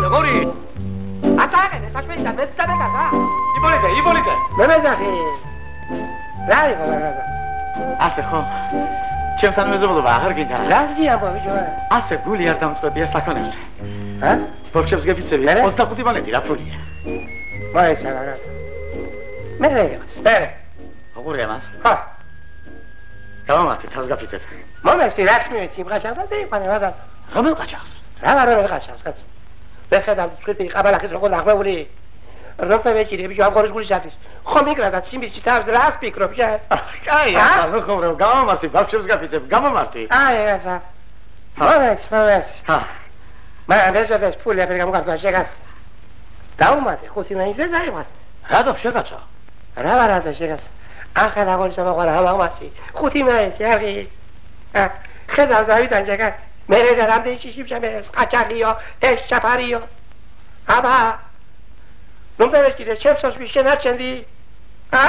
ولده قوری اتاقه نساش بیدن مثل بگذا ای بولیده نمیزخی رای بگذا اسه خو چم تن مزه بولو باخر گیندن لازمی هم باید جوان اسه گولی یردم از قدیه سکانه ها؟ بابشم زگه بیسه بی از تاخودی بانه دیرا پولیه باید سوارد مره بره قوری هم است ها تمام هستی تازگه پیزت ما مستی رسمی میتیم قشنگ بزنیم کنیم هذا رمل قچاقس رمل قشنگ بخدم تقول بي قبل اخر تقول لغمه ولي الرفضه بيجي بيجي خارج كل شيء خو میگردد چی میشی طرز راس بيكرو بشه ای اصلا خبره گام مارتی بابشم زگه پیزه گام مارتی ای اصلا ما من بس پول بگم گفتم شکست تا اومده خودی نمیده زایمات هدف شکستا را شکست آخر اول سما قرار هم ماشي خودی نمیشه خدای داویدن شکست میره درام دیشی بشه میرس قچاقیا شپاریا ابا نمیدونی که چه سوش میشه نچندی ها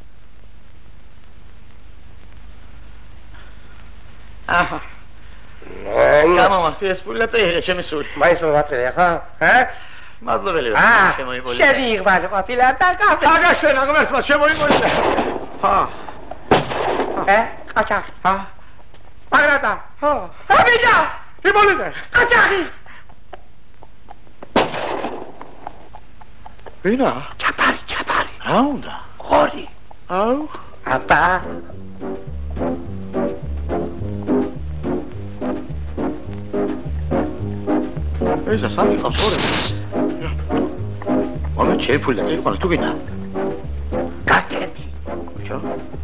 آها کاما ماستی اسپولت ایه چه میسود ما اسم بات بده ها مازلو بلی شریک بله قافیل تا آگه شد آگه مرس ما چه موی مولیده ها قچاق ها بگرده ها بیجا ای مولیده قچاقی بینا چپاری راونده خوردی او ابا ایزا سامی قصوره والا چه پول دقیقی کنه تو بینا گفت کردی کجا؟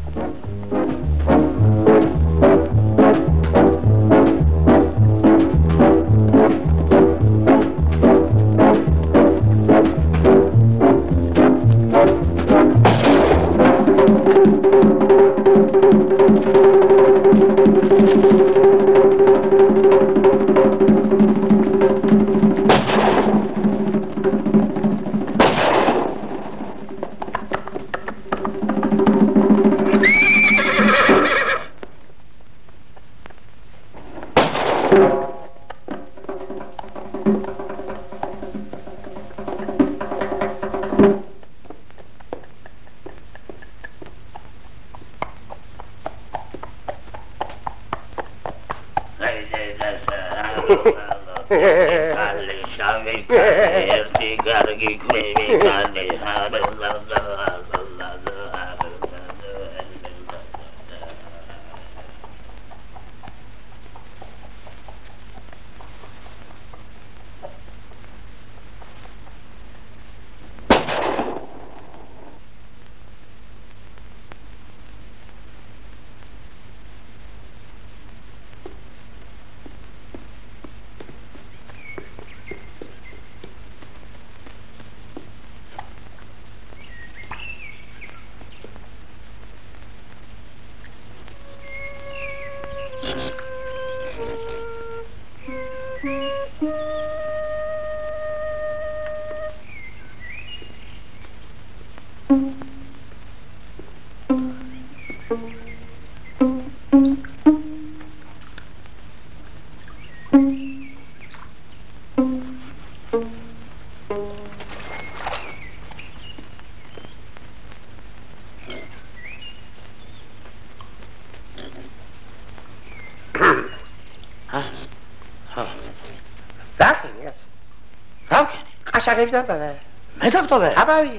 Dove? Medak dove? Abavi.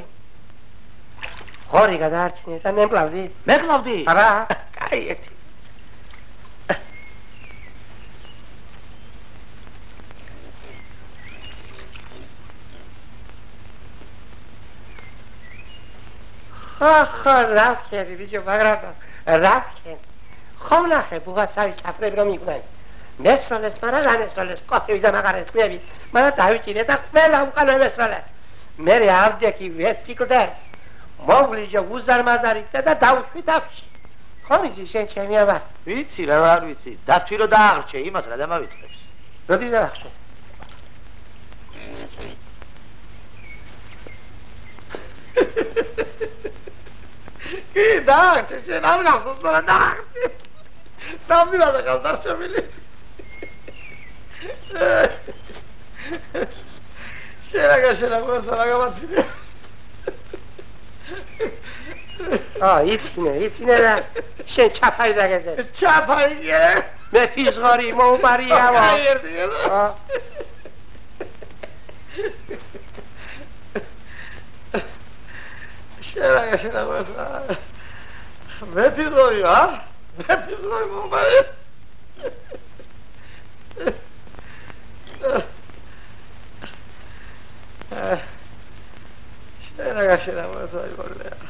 Hori gadarcini, da nem plavdi. Me plavdi? Aba, caieti. رفت کردی بیجو بگردم رفت کرد خب نخه بوغا سوی چفره برا میگونن مصرالس مرا رنسرالس کافی بیده مقرس میبید مرا داوی چیده تا فعلا کنه مصرالس مری عبده کی ویستی کده مولی جو وزر مزاریده دا داوشوی دفشی خواهی شن چه میابد ویچی رو ویچی دستوی رو داغ چه این مسئله دمه ویچی رو دیده بخشون کی داغ چه نام نخصوص برا داغ نام بیده داشت شمیلی Şena koyarsan akamat şimdi. içine de sen çapayı da gezer. Çapayı gene. Ne pis garip o bari ya var. Hayır diyor. Şena koyarsan. Ne pis oluyor ha? Ne pis oluyor bu bari? Şena koyarsan böyle ya.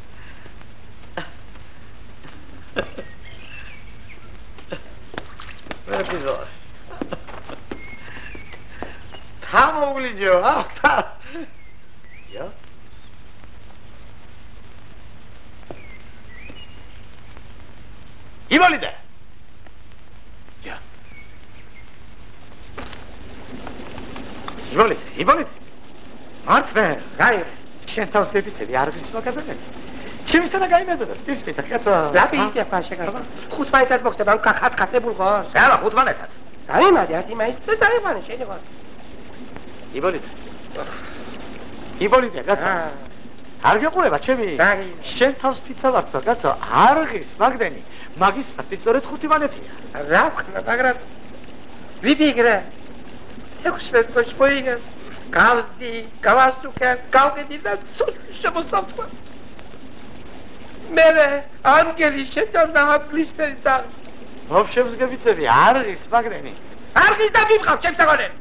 Ne pis oluyor? Tam oğlucu ha? Tam. Ya? İvalide! Ya. İvalide! Martve, gajr, świętą zlewicy, jarwis magazynę. Czym się nagajmedunuz? Bir tak, ja co? Lepiej jak pan się gada. Chutman jest bok sebem kachate bulgos. Yala, hutman esat. Dayım hadi hadi ben işte dayım hani şeyini var. İvalide, gazo. არ გეყურება ჩემი? შენ თავს ფიცა ვარ და კაცო, არ ღირს მაგდენი. მაგის საფიცორეთ 5 მანეთია. რა ვქნა, მაგრამ ვიფიქრე. 16 კოშპოიგა. გავსდი, გავასტუკე, გავყიდი და შემოსავთქვა. მე ანგელი შეთავდა აპლისფერი და ვაფშემს გებიცები, არ ღირს მაგდენი. არ ღირს და ვიმყავ ჩემს საგონენ.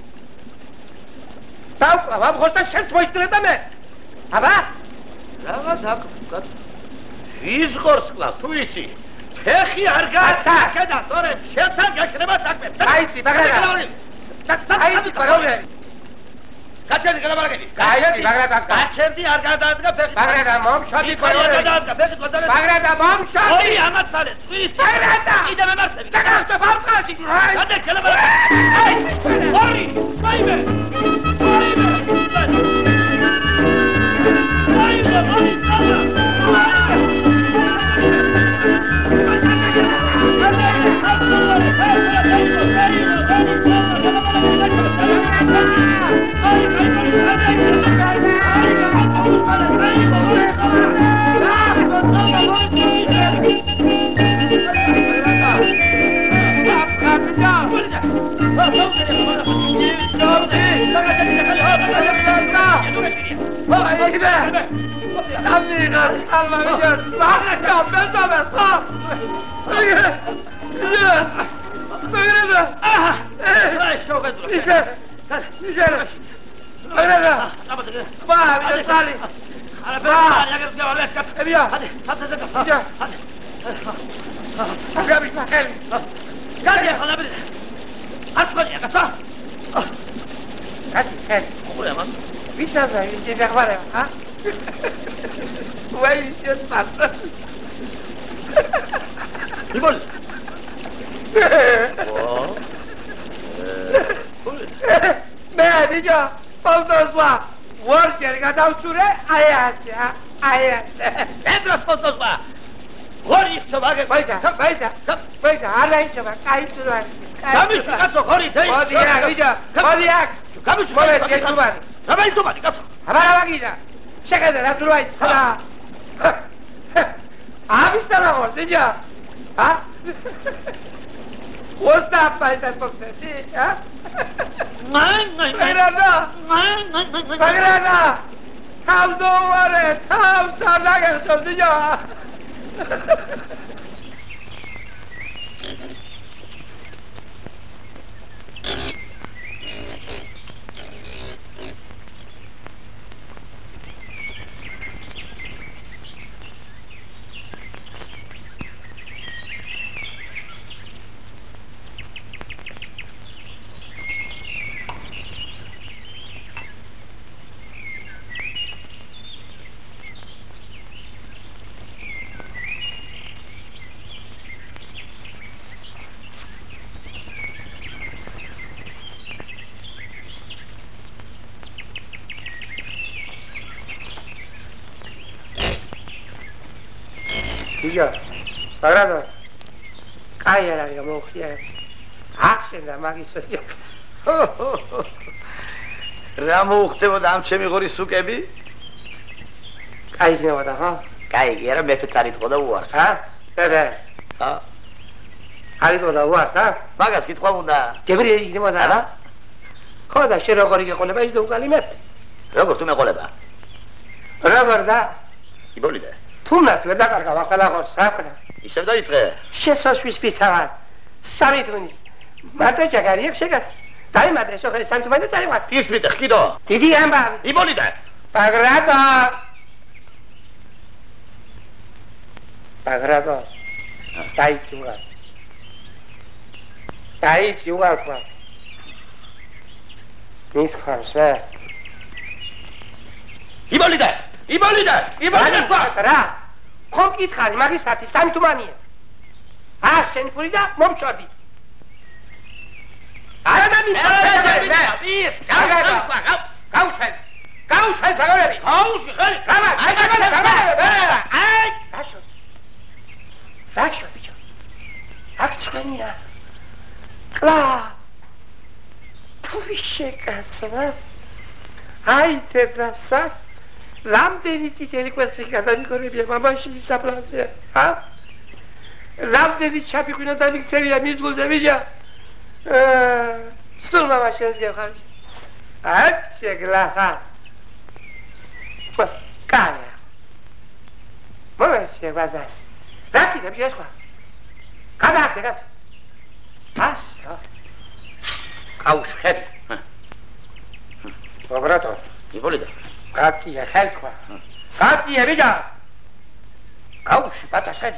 დავყვა, ხოსტა შენს მოიწრე და მე. აბა? რაღაც აკ ის ყორსკლა თუ იცი ფეხი არ გააჩერდა თორე შენთან გაქრება საქმე აიცი მაგრამ აიცი მაგრამ გაჩერდი გადაბარგენი გაიჭი მაგრამ გაჩერდი არ გადაადგა ფეხი მაგრამ მომშოთი არ გადაადგა ფეხი მოძალე მაგრამ მომშოთი ორი ამაცალე წვირის მაგრამ კიდე მემარცხები დაგასწრებ ამწყალში გადე გადაბარგენი ორი ვაიმე Io, guarda, cagliela che mo sia, acenda ma che so io. რა მოუხდებოდა ამ ჩემი ღორი სუკები? გაიგნებოდა, ხო? გაიგი, არა მეფე წარიტყო და უარს. ბებე. არიტყოდა უარს, მაგას კითხვა უნდა. გებრიელი იქნებოდა, რა? ხო და შენ როგორი გეყოლება ის დაუგალი მეფე? როგორ თუ მეყოლება? როგორ და? იბოლიდე. თუნდაც ვერ დაკარგავ ახლა ხორს, რა ხდა? ისევ დაიწყე. შესასვის პიცავარ. სამი თუნის. მარტო ჩაგარი აქვს შეგას. დაიმადე სოხელი სამი თუმანე წარიყვან. ის მიტე ხიდო. დიდი ამბავი. იბოლიდე. პაგრატო. პაგრატო. დაიჭუა. დაიჭუა ყვა. მის ხარს რა. იბოლიდე. იბოლიდე. იბოლიდე ყვა. რა? ხომ კითხარი მაგისათი სამი თუმანია. შენ ფული და მომწოდი. არა და მიწა ის გაუშვენ ზაგორები ხელი აი რაშო ბიჭო აქ ჩვენია კლა თუ შეკაცვა აი თებრასა რამდენი წითელი კვერცხი გადამიკორებია მამაშილის საფლავზე რამდენი ჩაფიყვინა და მიქცევია მის გულზე ბიჭო სულ მამაშენს გევხარჯი აჩე გლახა კაია მომეშე ვაზარ რაკი და ბიჭო სხვა გადაახდე ასო გაუშვები ობრატო იბოლიდე კაცია ხელქვა კაცია ბიჭო გაუშვი ბატასადი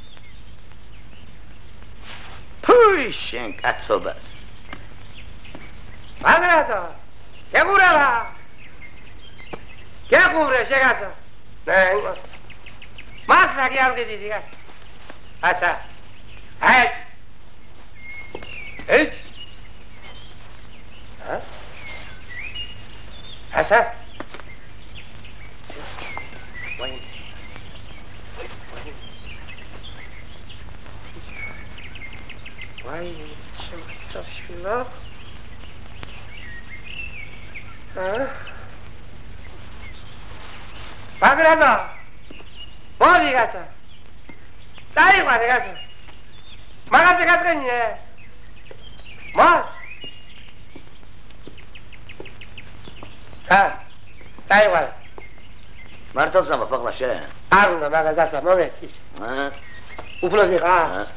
ფუი შენ კაცობას ბაგრატო გეგურება გეგურე შეგასა ნე მართლა არ გიდიდი აცა აი ეჩ აცა Why so shilo? Bagrado. Boli gasa. Dai guarda gasa. Magase gatrenie. Ma. Dai guarda. Marto sama paqla shere. Aruna magasa movetis. Uflos mi ga.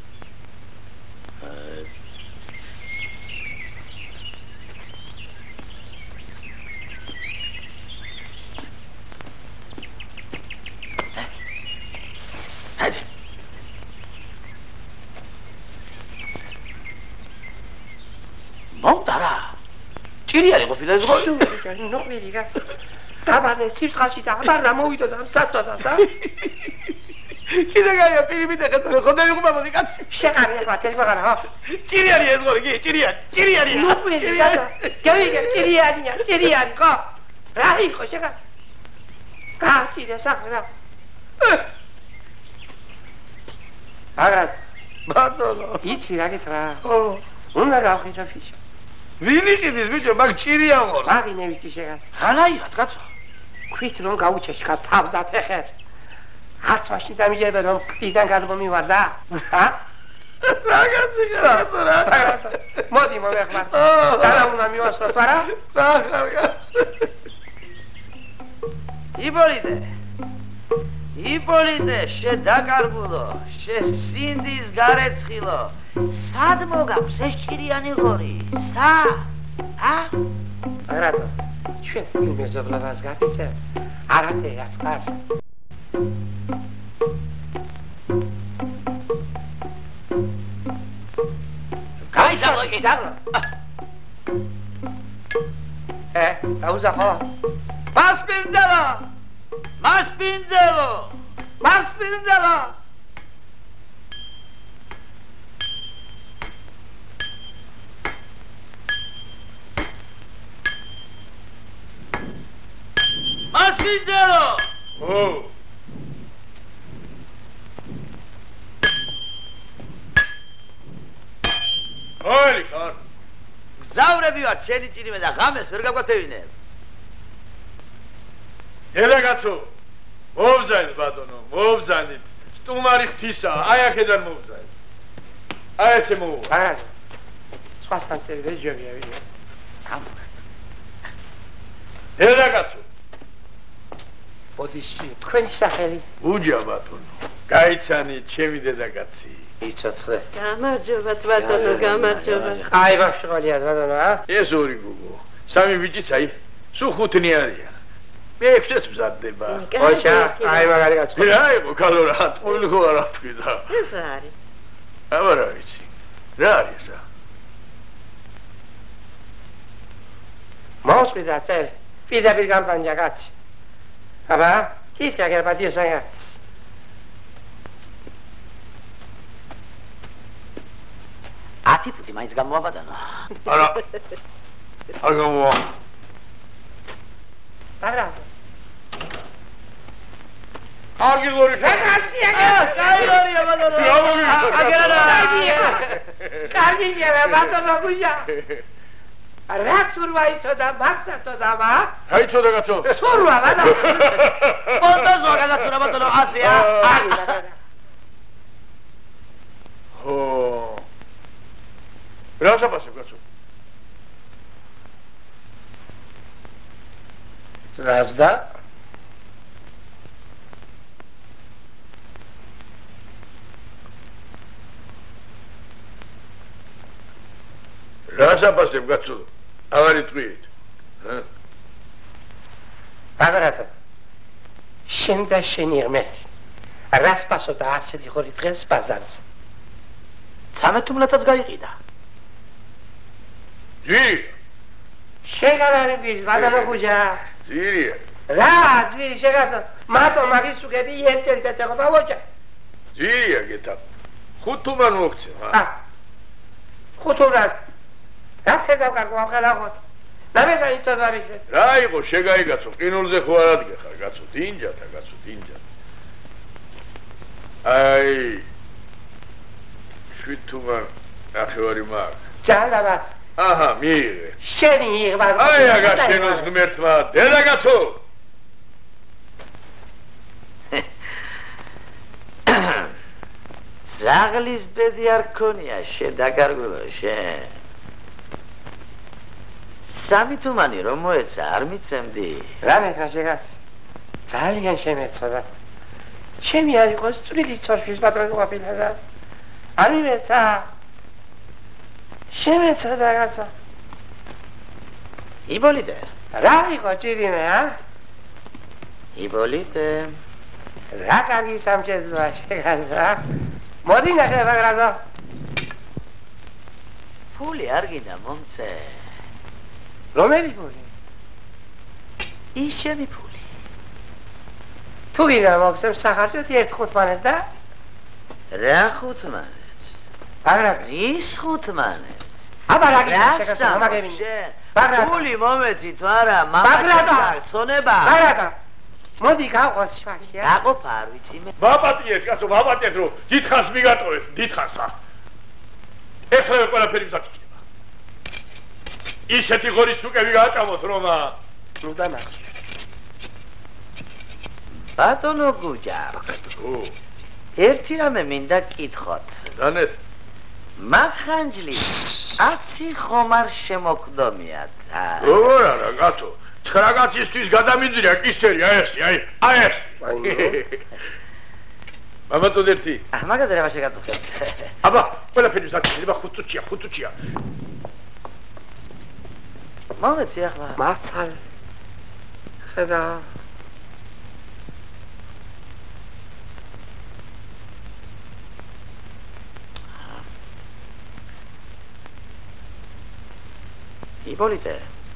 მომდარა ჭირიარი ყოფილა ეს გოლი ნოყვილი გას დაბანე ციფრში და აბარა მოვიდო და საწოდა და კიდე გაია პირიმიტე ხეთო ხონდა იყო მამოდი კაცი შეყარი ახლა ტელეფონი ხო ჭირიარი ეს გოლი კი ჭირიარი ნოყვილი გას ჯავიგე ჭირიარი ხო რა იყო შეყარი კაცი და სახლა აგრად ბატონო იცი რა გითხრა ხო უნდა გავხიჭო ფიში ვინი ყიდის ბიჭო მაგ ჭირია ყო მაგინე ვიცი შეგას ჰანაირად კაცო ქვით რომ გაუჩეშქა თავს და ფეხებს არც მაშინ დამიჯერდა რომ ყიდან გადმომივარდა რაგაცი გასწორა მოდი მომეხმარ და უნდა მივასწროთ არა ნახარგა იბოლიდე შე დაკარგულო შე სინდის გარეცხილო სად მოგაქვს ეს ჭირიანი ღორი აგრატო ჩვენ მეზობლებას გაკეთე არაფერი არ ხარს გაიძალო კიდალო დაუზახო მასპინძელო გზავრები ვართ შენი ჭირიმე და ღამეს ვერ გაგვათევინებ. დედაკაცო, მოვბრძანეთ ბატონო, მოვბრძანეთ. სტუმარი ღვთისაა, აი აქედან მოვბრძანეთ. აი ესე მოვა. ბაგრატ. სხვასთან წერდა ჯობია ვიდეო. დედაკაცო. ბოდიში, თქვენი სახელი. უჯა ბატონო. გაიცანით ჩემი დედაკაცი. იცოცხლე. გამარჯობა ბატონო, გამარჯობა. აი ბავშვია ბატონო, ა? ეს ორი გუგო. სამი ბიჭიც აი, სულ ხუთნი არიან. მე ექვსს მზადდება. ოჩა, აი მაგარი კაცო. რა იყო კალო რა, ტყუილი ხო არა თქვიდა. ეს რა არის? აბა რა ვიცი. რა არის რა? მოსყიდა წელ. პირდაპირ გამტანჯა კაცი. აბა, ის კაგერბა დიოსანა. ათი ფუტი მაინც გამოაბატანო. არა. არ გამოვა. ბაგრატ. კარგი გორი. კაი გორია ბატონო. აგერა. კარგია ბატონო გუჟა. რა ცურვა იცოდა, მაქსათო დამა? აი ცოდა კაცო. ცურვა ბატონო. პონტოს მაგალაცურა ბატონო 100-ია. ხო. რა საფასებ კაცო? რაზდა? რა საფასებ კაცო? აღარ იტყვიეთ. ბაგრატო. შენ და შენი ღმერთი. რას პასობდა ასეთი ხორი დღეს ბაზარზე? 13 მლათაც გაიყიდა. ძვირი. შეგარარი გის ბატონო გუჟა. ძვირია. რა ძვირი შეგასო? მათო მაგის უგები ერთ-ერთ ეხება ვოჭა. ძვირია გეთა. ხუთუმან მოგცემ, ა. ხუთუმან. რა ხედავ კარგო ახალახოთ. ნამედა იცოდ ვარიშე. რა იყო შეგაიგაცო, ყინულზე ხო არ ადგეხარ კაცო, დინჯათა კაცო, დინჯათა. აი. შვიდუმან ახევარი მაგ. ჯალაბას. აჰა, მიიღე. შენი იღვა. აი აგა შენოს ღმერთმა, დედაკაცო. ზაღლის ბედი არ ქონია შენ დაკარგულო შენ. სამითუმანი რომ მოეცა არ მიცემდი. რა მეხა შეგას? ძალიან შემეცოდა. ჩემი არ იყოს წვრილი ცორშვის ბატონი ყოფილა და არ მივეცა. შემეცოდა კაცო. იბოლიდე. რა იყო ჭირიმე, ა? იბოლიდე. რა კარგი სამჭედოა შეგასა? მოდი ნახე ბაგრატო. ფული არ გინდა მომცე. რომელი ფული? ის შენი ფული. თუ გინდა მოგცემ სახარჯოთ ერთ ხუთმანეთ და? რა ხუთმანეთ? ბაგრატო. ის ხუთმანეთ. აბა რა გინდა შეგასა? მომაგებინე. ბაგრატო. ფული მომეცი თუ არა, ბაგრატო. ცონება. ბაგრატო. მოდი გავყოს შვაშია. დაყოფა არ ვიცი მე. მაპატიეთ კაცო, მაპატიეთ რომ დიდხანს მიგატოვეთ, დიდხანს ხა. ეხლა ყველაფერი მზად იქნება. ისეთი ღორის უკები გააჭამოთ რომა. ნუ დამახ. ბატონო გუჯა. ო, ერთი რამე მინდა გკითხოთ. დანეთ. მახანჯლი 10 ხომარ შემოკვდომიათ. როგორ არა კაცო? 9 კაცისთვის გადამიძრია კისერი, აი ეს, აი ეს. მამათო ერთი. მაგაზე რა შეგატყობ. აბა, ყველაფერი მზად იქნება 5 წუთია, 5 წუთია. მომეცი ახლა. მაცალ. ხედა. იბოლიდე.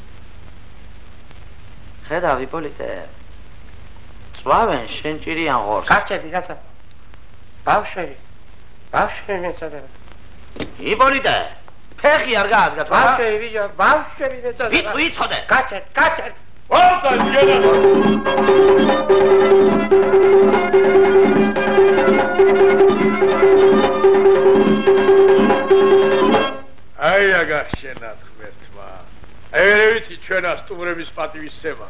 ხედავ იბოლიდე. წვავენ შენ ჭირიან ღორს. გაჩერდი გაცა. ბავშვები. ბავშვები მეწოდება. იბოლიდე. ფეხი არ გაადგა თუ არა? ბავშვები ვიჯო, ბავშვები მეწოდება. ვიცოდე. გაჩერდი, გაჩერდი. ვარდა ჯერა. აი აგახშენათ ღმერთმა. ეგრე ვიცი ჩვენა სტუმრების პატივისცემა.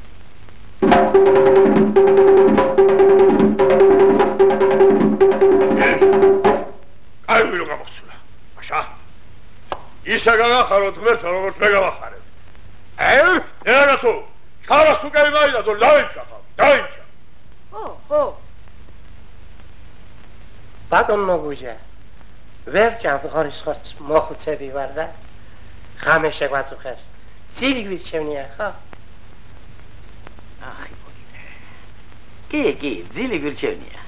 აი ვირო გამოსულა. მაშა. ისა გაგახაროთ ღმერთთან როგორც მე გავახარებ. ერაგათო, ხარას უკები გაიდადო, დაიჭა. ხო. ბატონო გუჟა, ვერ ჭამთ ხორის ხორცს მოხუცები ვარ და ღამე შეგვაწუხებს. ძილი გვირჩევნია, ხო? ახი მოგიდე. კი, ძილი გვირჩევნია.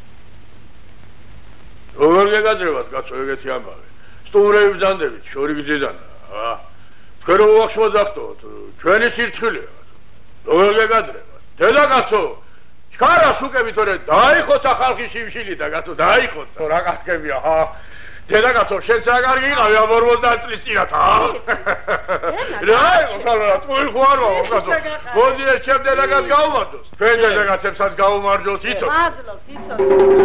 როგორ გეგადრებათ, კაცო, ეგეთი ამბავი. სტუმრები ბრძანდებით, შორი გძიდანა. თქვენ რო უახშმო დახტოთ, ჩვენი სირცხილია. როგორ გეგადრებათ? დედაკაცო, ხარას უკები თორე დაიხოცა ხალხის შიმშილი და კაცო, დაიხოცა. რა კაცკებია, ხა? დედაკაცო, შენც რა კარგი იყავი ამ 50 წლის წინათ, ხა? რა, ხალხა, თქვენ ხო არ ვარ, კაცო. მოდი ეს ჩემ დედაკაცს გაუმარჯოს. თქვენ დედაკაცებსაც გაუმარჯოს, იცოდეთ. მადლობ, იცოდეთ.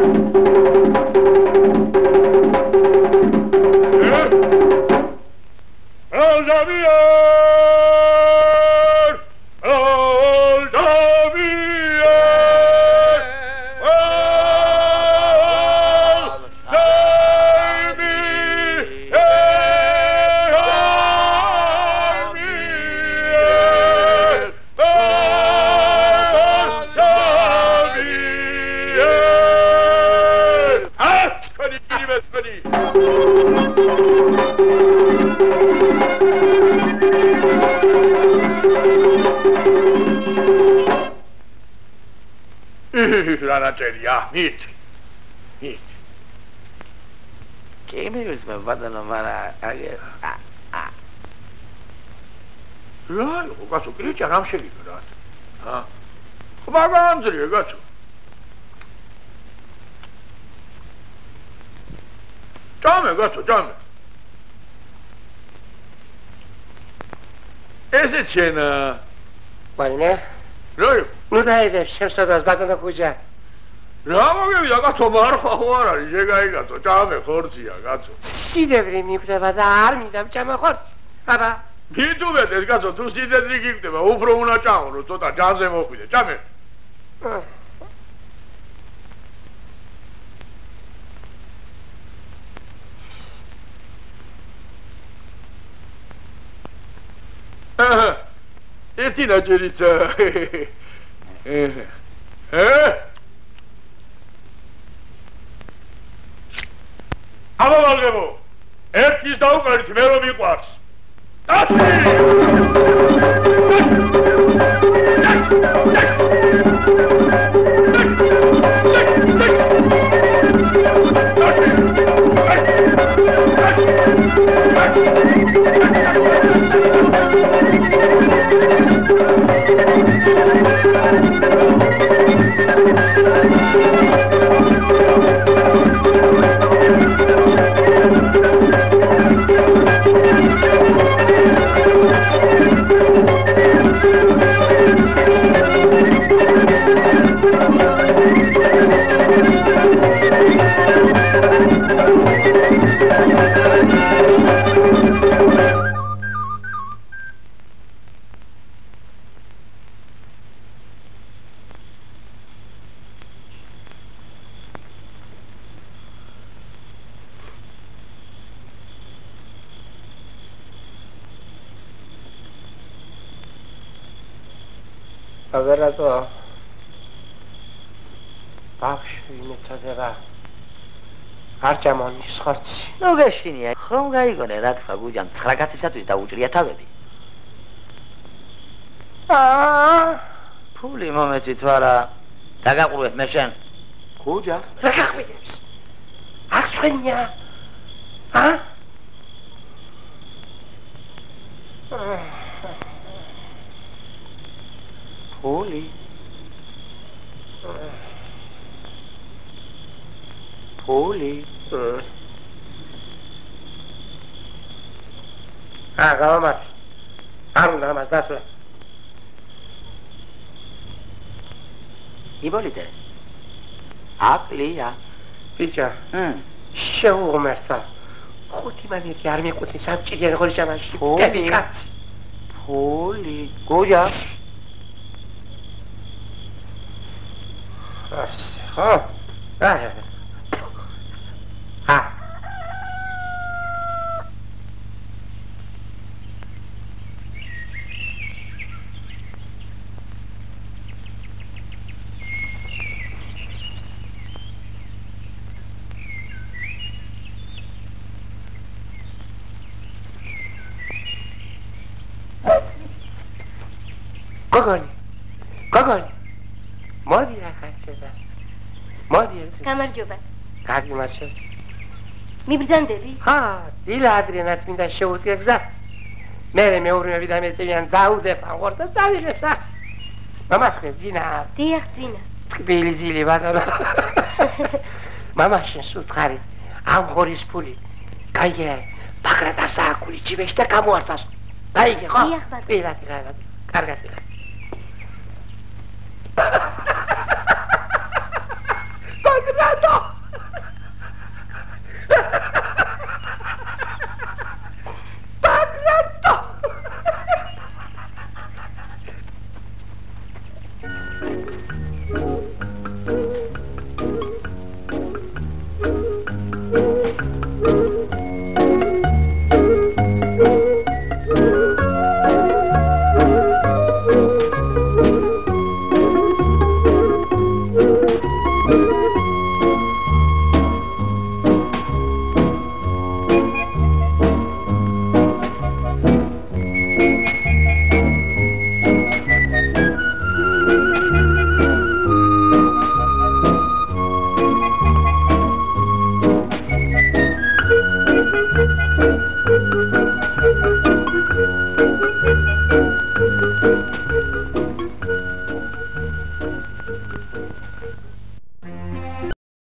რანაწერია, მით. კი მივიძმე ბატონო, მაგრამ რა, კაცო, კრიჭა რამ შეგიძლია? ჰა? მაგანძრია, კაცო. ჭამე, კაცო, ჭამე. ესე ჩენა. ვაიმე? რა? ნუ დაიდე, შემსადას ბატონო გუჟა. რა მოგევიდა, კაცო, მარხვა ხო არ არის, შეგაიგაცო, ჭამე ხორცია, კაცო. სიდევრი მიგვდება და არ მინდა ვჭამე ხორცი. აბა. მიდუმეტეს, კაცო, თუ სიდევრი გიგვდება, უფრო უნდა ჭამო, რომ ცოტა ჯანზე მოხვიდე, ჭამე. ერთი ნაჭერიცა. აბა მალგებო, ერთის დაუყარით, მე რომ მიყვარს. აგარატო ბავშვი მეწოდება არ ჭამონის ხორცი. ნუ გეშინია, ხომ გაიგონე რა თქვა გუჯამ, 9 კაცისათვის დაუჭრია თავები. ფული მომეწით ვარა, დაგაყურეთ მე შენ. გუჯა, რა გაყვიდებს? არ ხვენია? ფული. ფული. გამომარ. არ უნდა ამას დაცვა. იბოლიდე. აკლია. ბიჭა. შეუღმერთა. ხუთი მანეთი არ მიყუთი სამჭირიან ღორი ჭამაში. დები კაცი. ფული. გუჯა. ხო? გოგონი მოდი ახლა შედა მოდი გამარჯობა გაგიმარჯოს მიბრძანდები ხა დილა ადრიანად მინდა შეუტიე გზა მე მეურნეები და მეწევიან დაუდებ აღარ და დავიღებს ახ მამაშვენ ძინა დიახ ძინა ტკბილი ძილი ბატონო მამაშენ სუთხარი ამ ხორის ფული გაიგე ბაგრატა სააკული ჯიბეში და გამოართას გაიგე ხო დიახ ბატონო კარგად